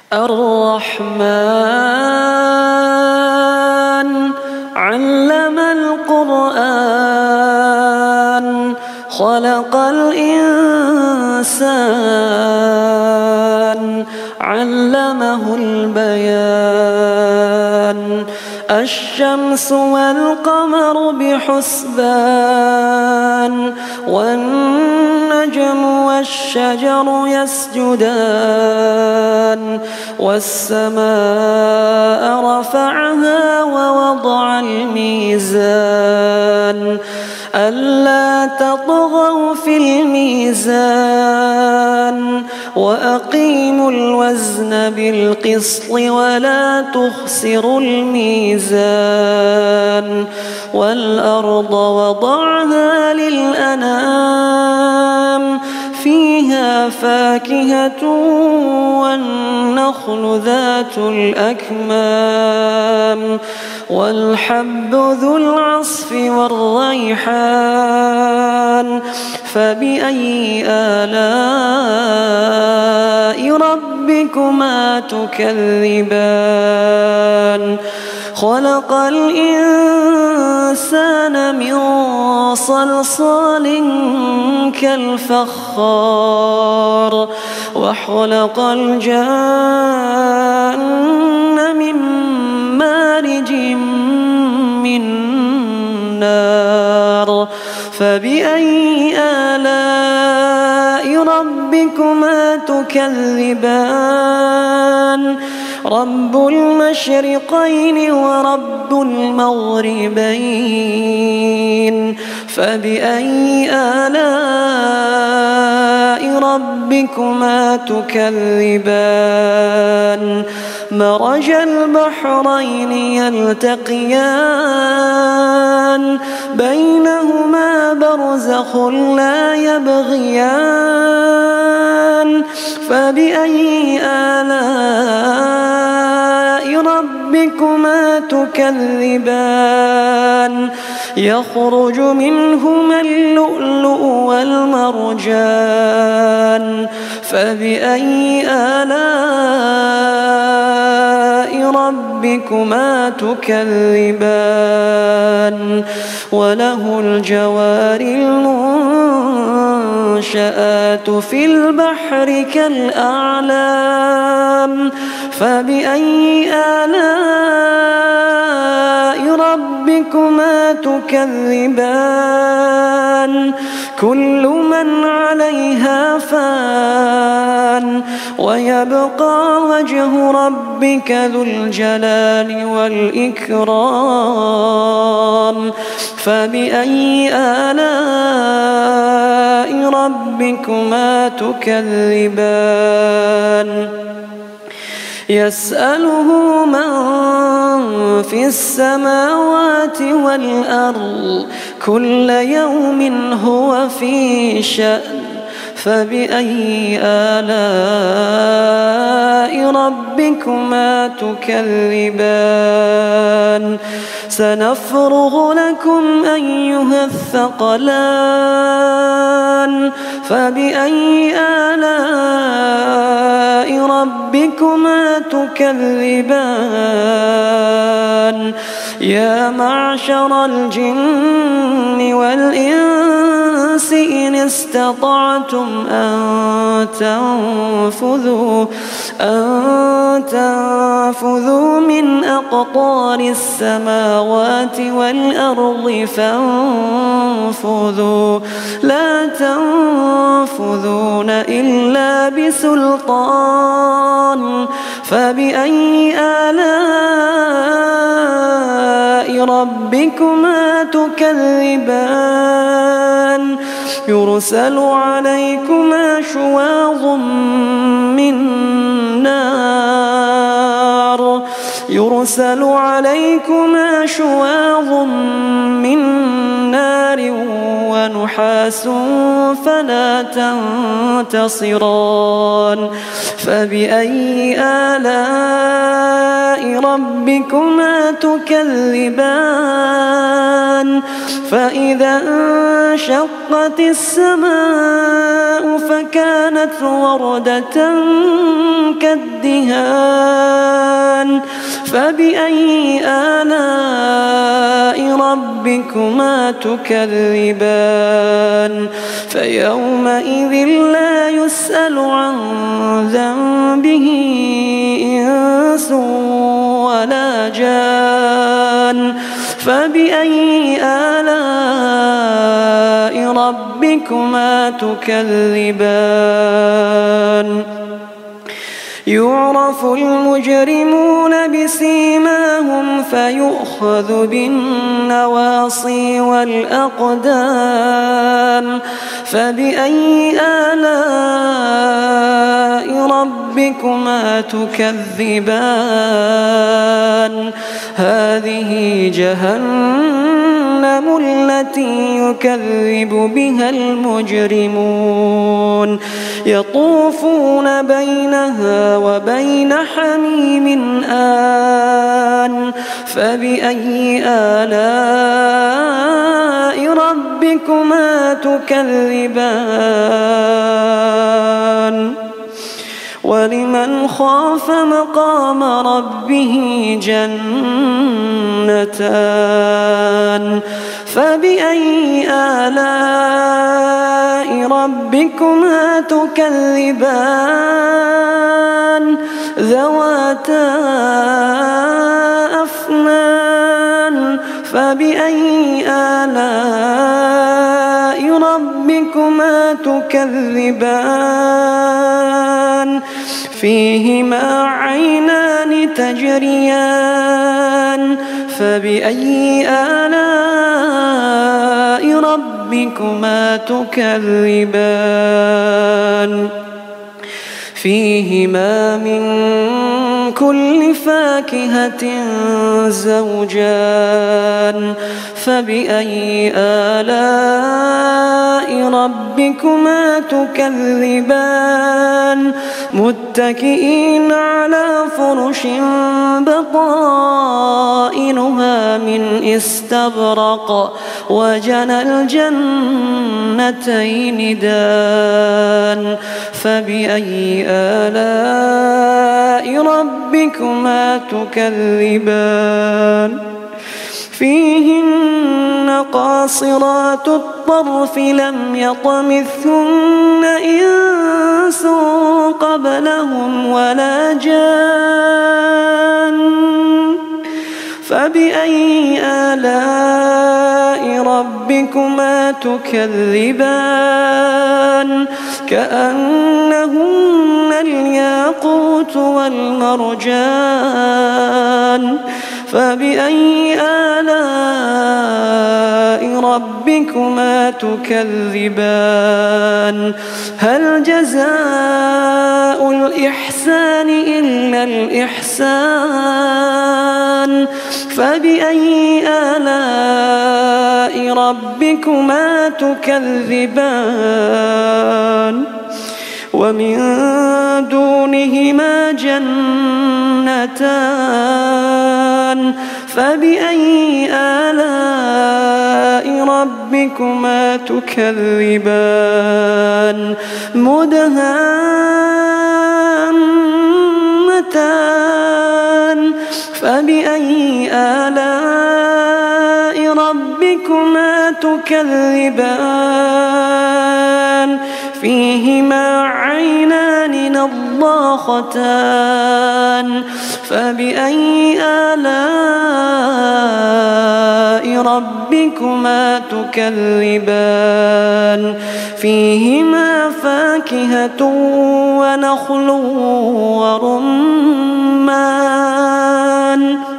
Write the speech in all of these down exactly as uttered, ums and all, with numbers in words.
الرحمن علم القرآن خلق الإنسان علمه البيان الشمس والقمر بحسبان والنجم والشجر يسجدان والسماء رفعها ووضع الميزان ألا تطغوا في الميزان وأقيموا الوزن بالقسط ولا تخسروا الميزان والأرض وضعها للأنام فيها فاكهة والنخل ذات الأكمام والحب ذو العصف والريحان فبأي آلاء ربكما تكذبان خلق الإنسان من صلصال كالفخار وخلق الجان من مارج من نار فبأي آلاء ربكما تكذبان رب المشرقين ورب المغربين فبأي آلاء ربكما تكذبان مرج البحرين يلتقيان بينهما برزخ لا يبغيان فبأي آلاء ربكما تكذبان يخرج منهما اللؤلؤ والمرجان فبأي آلاء ربكما تكذبان وله الجوار المنشآت في البحر كالأعلام فبأي آلاء ربكما تكذبان كل من عليها فان ويبقى وجه ربك ذو الجلال والإكرام فبأي آلاء ربكما تكذبان يسأله من في السماوات والأرض كل يوم هو في شأن فبأي آلاء ربكما تكذبان سنفرغ لكم أيها الثقلان فبأي آلاء ربكما تكذبان يا معشر الجن والإنس إن استطعتم أن تنفذوا أن تنفذوا من أقطار السماوات والأرض فانفذوا لا تنفذون إلا بسلطان فبأي آلاء ربكما تكذبان يرسل عليكما شواظ من نار يرسل عليكما شواظ من نار ونحاس فلا تنتصران فبأي آلاء ربكما تكذبان فإذا انشقت السماء فكانت وردة كالدهان فبأي آلاء ربكما تكذبان فيومئذ لا يسأل عن ذنبه إنس ولا جان فبأي آلاء ربكما تكذبان يعرف المجرمون بسيماهم فيؤخذ بالنواصي والأقدام فبأي آلاء ربكما تكذبان هذه جهنم التي يكذب بها المجرمون يطوفون بينها وبين حميم آن فبأي آلاء ربكما تكذبان ولمن خاف مقام ربه جنتان فبأي آلاء ربكما تكذبان ذواتا أفنان فبأي آلاء ربكما تكذبان فيهما عينان تجريان فبأي آلاء ربكما تكذبان فيهما من كل فاكهة زوجان فبأي آلاء ربكما تكذبان متكئين على فرش بطائنها من استبرق وجنى الجنتين دان فبأي آلاء ربكما تكذبان فيهن قاصرات الطرف لم يطمثهن إنس قبلهم ولا جان فبأي آلاء ربكما تكذبان كأنهن الياقوت والمرجان فبأي آلاء ربكما تكذبان هل جزاء الإحسان إلا الإحسان فبأي آلاء ربكما تكذبان ومن دونهما جنتان فبأي آلاء ربكما تكذبان مدهامتان فبأي آلاء ربكما تكذبان فيهما عينان نضاختان فبأي آلاء ربكما تكذبان فيهما فاكهة ونخل ورمان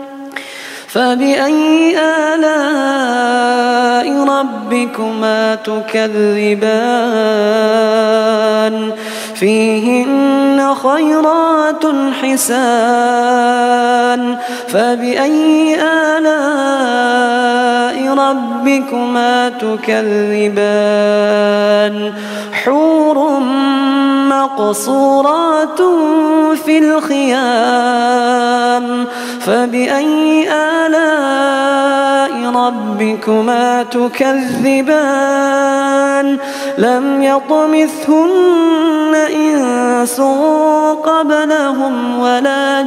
فبأي آلاء ربكما تكذبان فيهن خيرات حسان فبأي آلاء ربكما تكذبان حور مقصورات في الخيام فبأي آلاء ربكما تكذبان لم يطمثهن إنس قبلهم ولا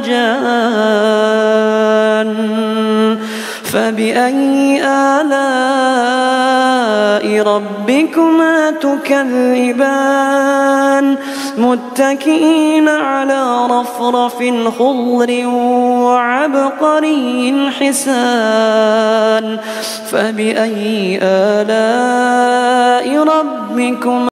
جان فبأي آلاء ربكما تكذبان متكئين على رفرف خضر وعبقري حسان فبأي آلاء ربكما